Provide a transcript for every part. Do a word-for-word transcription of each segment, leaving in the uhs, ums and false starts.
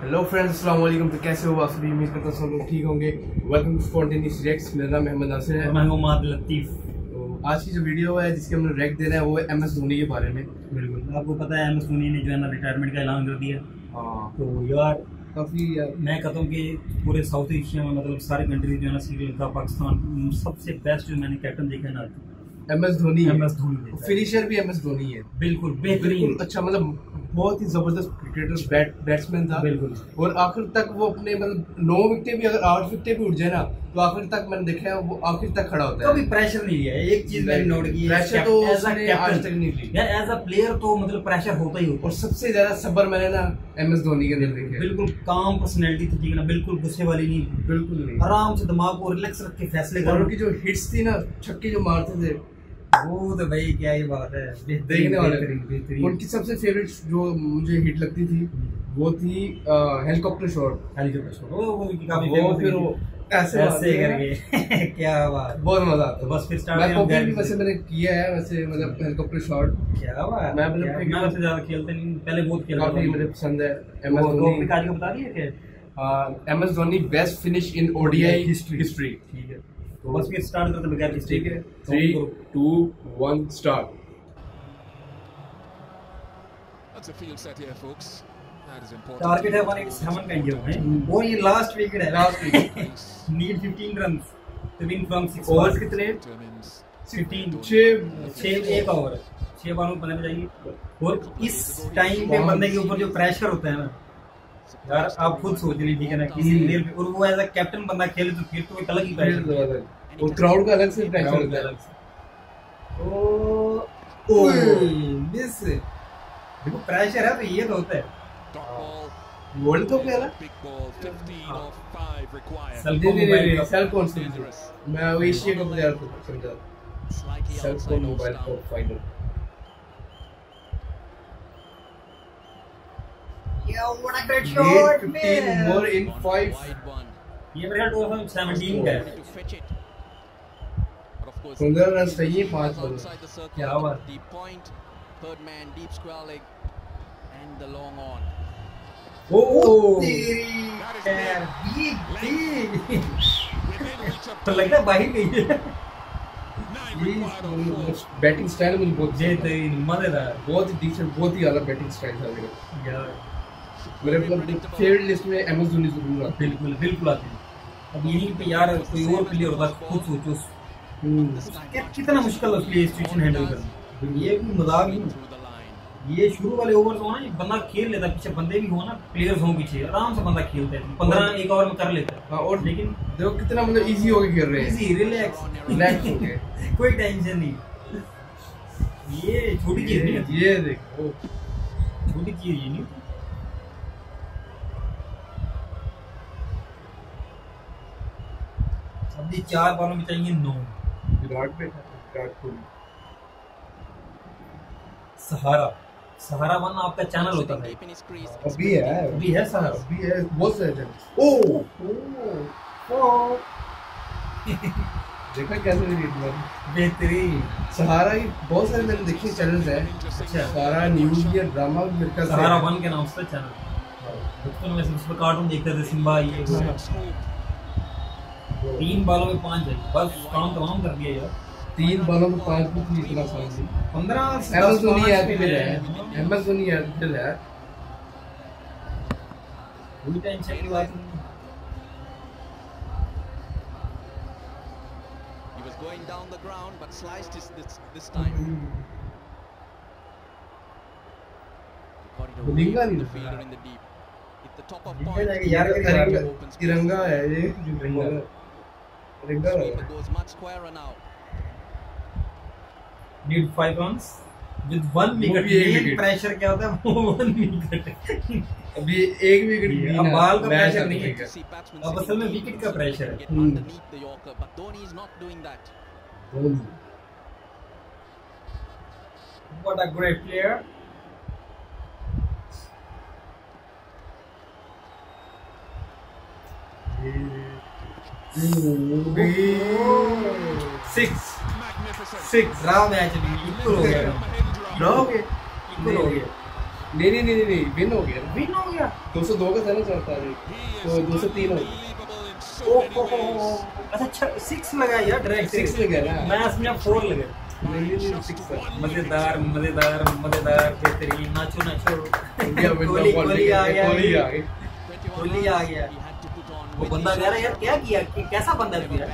Hello friends, अस्सलाम वालेकुम। तो कैसे हो आप सभी? उम्मीद करता हूँ सब लोग ठीक होंगे। Welcome to spontaneous reacts. मेरा नाम अहमद नासिर है। मैं हूं मोहम्मद लतीफ। तो आज की जो वीडियो है जिसके हमने रेक देना है वो है एम एस धोनी के बारे में। बिल्कुल, आपको पता है एम एस धोनी ने जो है ना रिटायरमेंट का ऐलान कर दिया। हाँ, तो यार काफ़ी मैं कहता हूँ कि पूरे साउथ एशिया में मतलब सारे कंट्रीज जो है ना, श्रीलंका, पाकिस्तान, सबसे बेस्ट जो मैंने कैप्टन देखा है ना M S Dhoni. M S Dhoni finisher भी एम एस धोनी है। बिल्कुल बेहतरीन, अच्छा, मतलब बहुत ही जबरदस्त क्रिकेटर, बैट बैट्समैन था। बिल्कुल। और आखिर तक वो अपने मतलब नौ विकेटें भी अगर आठ विकेटें भी उठ जाए ना तो आखिर तक मैंने देखा है वो आखिर तक खड़ा होता है। कभी प्रेशर नहीं लिया। एक चीज मैंने नोट की है, प्रेशर तो एज अ उसने आज तक नहीं ली यार। एज अ प्लेयर तो मतलब प्रेशर होता ही होता। और सबसे ज्यादा सब्र मैंने ना एम एस धोनी के अंदर देखा है। बिल्कुल काम पर्सनैलिटी थी, ठीक है ना, बिल्कुल गुस्से वाली नहीं, बिल्कुल नहीं। आराम से दिमाग को रिलैक्स रख के फैसले और कर। उनकी जो हिट्स थी ना, छक्के जो मारते थे, वो तो भाई क्या ही बात है, देखने वाले। बेहतरीन। उनकी सबसे फेवरेट जो मुझे हिट लगती थी वो थी हेलीकॉप्टर शॉट। हेलीकॉप्टर शॉट, वो वो की काफी वो फेमस फिर थी। वो ऐसे ऐसे करके क्या बात, बहुत मजा आता है। बस फिर स्टार्ट मैं पॉकेट भी वैसे मैंने किया है, वैसे मतलब हेलीकॉप्टर शॉट। क्या बात। मैं मतलब मैं वैसे ज्यादा खेलते नहीं, पहले बहुत खेलता था। काफी मुझे पसंद है एम एस वो धोनी। टॉपिक आज का बता दिया क्या? M S Dhoni best finish in ODI history. History. ठीक है, तो बस फिर स्टार्ट करते हैं बगैर ठीक है, three two one start. That's a field set here, folks. That is important. Target है एक सौ सत्तासी का इंडिया में, और ये लास्ट विकेट है। लास्ट विकेट नीड पंद्रह runs to win from six overs कितने? Determines पंद्रह छह छह एक ओवर है, छह बॉलों पर बंदे जाएंगे। और इस टाइम पे बंदे के ऊपर जो प्रेशर होता है ना यार, आप खुद सोच लीजिए, ठीक है ना, किसी प्लेयर पे, और वो एज अ कैप्टन बंदा खेले तो फिर तो एक अलग ही प्रेशर, वो क्राउड का अलग से प्रेशर होता है। अलग से। ओ ओ मिस, देखो प्रेशर है तो ये तो होता है। dot ball, वर्ल्ड कप है ना? big ball, fifteen or five required. Self- नहीं नहीं नहीं, Mobile सेल्फ कॉन्फिडेंस। मैं वो एशिया कप प्लेयर को समझा। Slightly सेल्फ outside को off mobile stump. Cup final. Yo, what a great eight fifteen more in One five। wide one. ये मेरा दो हज़ार सत्रह का है। To fetch it. But of course, पंद्रह रन चाहिए, पांच बॉल। outside the circle. क्या बात। The point, third man, deep square leg, and the long on. ओ तेरी यार, big big Within reach of तो लगता है बाहर गई है। nine required on four. Batting style मुझे बहुत जे तेरी मजेदार बहुत ही डिसेंट, बहुत ही अलग बैटिंग स्टाइल था मेरा। यार, मेरे मतलब फेवरेट लिस्ट में एम एस धोनी जरूर आता बिल्कुल बिल्कुल आती है। अब यहीं पे यार कोई और प्लेयर होता, खुद सोचो है। कि कितना मुश्किल है उसके लिए सिचुएशन हैंडल करना। ये भी मजाक नहीं, Through the line. ये शुरू वाले ओवर हो ना, ये बंदा खेल लेता, पीछे बंदे भी हो ना, प्लेयर्स हो पीछे, आराम से बंदा खेलता है, पंद्रह एक ओवर में कर लेता है। हाँ, और लेकिन देखो कितना मतलब इजी होके खेल रहे हैं। इजी, रिलैक्स, रिलैक्स हो गए, कोई टेंशन नहीं। ये छोटी चीज नहीं है, ये देखो छोटी चीज ये नहीं। अभी चार बॉलों में चाहिए नौ। विराट पे था, विराट कोहली। सहारा, सहारा वन आपका चैनल होता था, Deep in his crease. अभी है, अभी है सहारा। अभी है, बहुत सारे जन। ओ ओ देखा कैसे रीड में बेहतरीन। सहारा की बहुत सारे मैंने देखे चैनल्स हैं। अच्छा, सहारा न्यूज़ या ड्रामा मेरे ख्याल से सहारा है। वन के नाम से चैनल। बचपन में उस पर कार्टून देखते थे, सिम्बा ये वो। तीन बालों में पांच है, बस काम तमाम कर दिया यार। तीन बॉलों में पांच भी थी, इतना आसान थी। पंद्रह एम एस धोनी याद दिल है, एम एस धोनी याद दिल है। कोई टेंशन की बात नहीं। He was going down the ground, but sliced his this this time. He got it away Bulinga from नहीं the था। fielder in the deep. Hit the top of बुलिंगा point. जाके यार मेरी बात है। Open space. तिरंगा है ये, तिरंगा तिरंगा है। Sweeper goes much squarer now. Need five runs with one वो विकेट। भी एक मेन विकेट। प्रेशर क्या होता है, वो वन विकेट। अभी एक विकेट ये भी अब ना, बाल का मैच प्रेशर आ नहीं है। जाएगा। To see batsmen अब sitting असल में deep विकेट का प्रेशर है। get Hmm. underneath the Yorker, but Dhoni is not doing that. Dhoni. What a great player. Six Magnificent. Six draw match भी इक्वल हो गया, ड्रॉ हो गए। इक्वल हो गया। नहीं नहीं नहीं नहीं विन हो गया, विन हो गया। दो सौ दो का था ना चलता है, तो दो सौ तीन हो गया। अच्छा सिक्स लगा यार, डायरेक्ट सिक्स लगा ना, मैच में फोर लगे। नहीं नहीं सिक्स था। मजेदार मजेदार मजेदार बेहतरीन, नाचो नाचो। इंडिया विन कोहली कोहली आ गया, कोहली आ गया, कोहली आ गया। वो बंदा कह रहा है यार क्या किया, कि कैसा बंदा किया,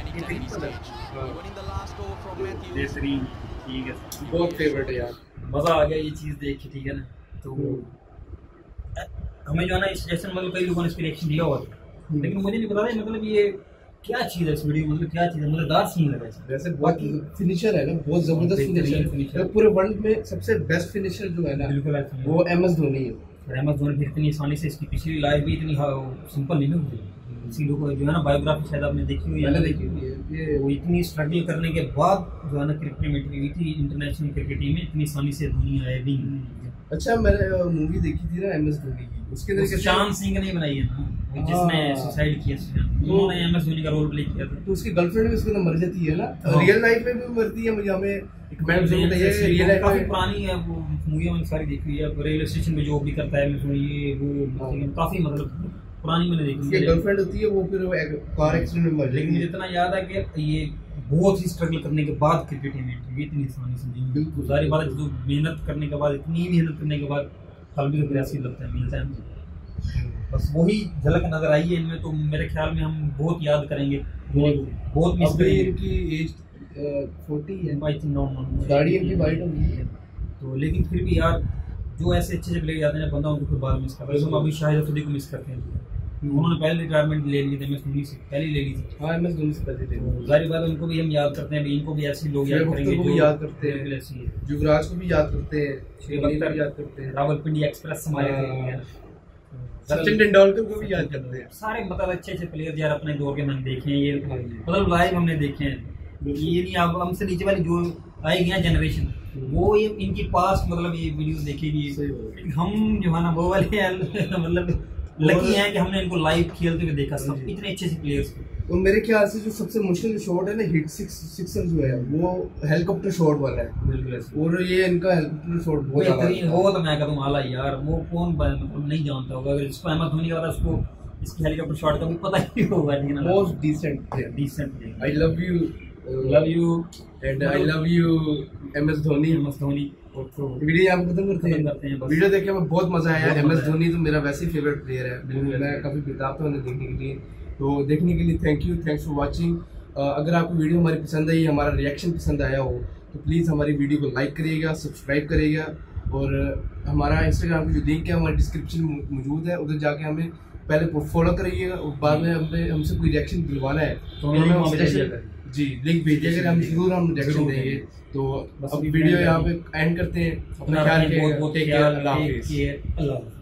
बेहतरीन। ठीक है, बहुत फेवरेट है यार, मजा आ गया ये चीज देख के। ठीक है ना, तो हमें जो है ना इस जैसे मतलब कई लोगों ने इसके रिएक्शन दिया हुआ था, लेकिन मुझे नहीं पता था मतलब ये क्या चीज है इस वीडियो में, मतलब क्या चीज है, मजेदार सीन लगा इसमें। वैसे बहुत फिनिशर है ना, बहुत जबरदस्त फिनिशर है, पूरे वर्ल्ड में सबसे बेस्ट फिनिशर जो है ना वो एम एस धोनी है। एम एस धोनी इतनी आसानी से, इसकी पिछली लाइफ भी इतनी सिंपल नहीं हुई। इसी लोगों को जो है ना बायोग्राफी शायद आपने देखी हुई है, देखी हुई है, ये वो इतनी स्ट्रगल करने के बाद जो है ना क्रिकेट में एंट्री हुई थी, इंटरनेशनल क्रिकेट टीम में इतनी आसानी से धोनी आए भी। अच्छा मैंने मूवी देखी थी ना एम एस धोनी की, उसके अंदर सुशांत सिंह ने बनाई है ना, जिसने सुसाइड किया, उन्होंने एम एस धोनी का रोल प्ले किया था। तो उसकी गर्लफ्रेंड भी उसके अंदर मर जाती है ना, रियल लाइफ में भी मरती है। मुझे हमें एक मैम से बताइए, रियल लाइफ काफी पुरानी है वो मूवी, मैंने सारी देखी हुई है। रेलवे स्टेशन पे जॉब भी करता है एम एस धोनी, ये वो काफी मतलब पुरानी मैंने देखी। उसकी गर्लफ्रेंड होती है, वो फिर कार एक्सीडेंट में मर जाती है। लेकिन मुझे इतना याद है कि ये बहुत ही स्ट्रगल करने के बाद क्रिकेट में एंट्री, इतनी आसानी से नहीं। बिल्कुल सारी बात जो मेहनत करने के बाद, इतनी मेहनत करने के बाद फल भी तो प्रयासी लगता है, मिलता है। बस वही झलक नजर आई है इनमें, तो मेरे ख्याल में हम बहुत याद करेंगे, बहुत मिस करेंगे। इनकी एज फोर्टी है, आई थिंक नो नो दाढ़ी इनकी वाइट होगी है, तो लेकिन फिर भी यार जो ऐसे अच्छे से प्लेयर जाते हैं बंदा उनको फिर बाद मिस करता है। हम अभी शाहिद अफरीदी को मिस करते हैं, उन्होंने पहले रिटायरमेंट ले ली थी, एम एस धोनी से पहले ले ली थी। हाँ एम एस धोनी से पहले ले ली। जाहिर बात है उनको भी हम याद करते हैं, इनको भी ऐसे लोग याद करेंगे, जो याद करते हैं, युवराज को भी याद करते हैं, शेख याद करते हैं, रावलपिंडी एक्सप्रेस हमारे थे, सचिन तेंदुलकर को भी याद करते हैं। सारे मतलब अच्छे अच्छे प्लेयर यार अपने दौर के मैंने देखे हैं, ये मतलब लाइव हमने देखे हैं। ये नहीं आप हमसे नीचे वाली जो आएगी ना जनरेशन, वो ये इनकी पास मतलब ये वीडियो देखेगी। हम जो है ना वो वाले मतलब लकी हैं कि हमने इनको लाइव खेलते हुए देखा, सब इतने अच्छे अच्छे प्लेयर्स को। और मेरे ख्याल से जो सबसे मुश्किल शॉट है ना हिट सिक्स सिक्सर जो है वो हेलीकॉप्टर शॉट वाला है। बिल्कुल, और ये इनका हेलीकॉप्टर शॉट बहुत बेहतरीन, वो तो मैं कहता हूँ आला यार, वो कौन मतलब नहीं जानता होगा, अगर इसको एम एस धोनी का पता उसको इसकी हेलीकॉप्टर शॉट का भी पता ही होगा। Most decent decent, I love you love you and I love you M S Dhoni. M S Dhoni video यहाँ पे खत्म करते हैं। वीडियो देख के हमें बहुत मजा आया। एम एस धोनी तो मेरा वैसे ही फेवरेट प्लेयर है, मैं काफी बेताब था उन्हें देखने के लिए, तो देखने के लिए thank you, thanks for watching. अगर आपको वीडियो हमारी पसंद आई, हमारा रिएक्शन पसंद आया हो तो प्लीज़ हमारी वीडियो को लाइक करिएगा, सब्सक्राइब करिएगा, और हमारा इंस्टाग्राम की जो लिंक है हमारे डिस्क्रिप्शन में मौजूद है, उधर जाके हमें पहले फॉलो करिएगा, और बाद में हमें हमसे कोई रिएक्शन दिलवाना है तो हमें जी लिंक भेजिए, अगर हम जरूर हम रिएक्शन देंगे। तो अब वीडियो यहाँ पे एंड करते हैं, अपना ख्याल रखिएगा, टेक केयर, अल्लाह हाफिज़।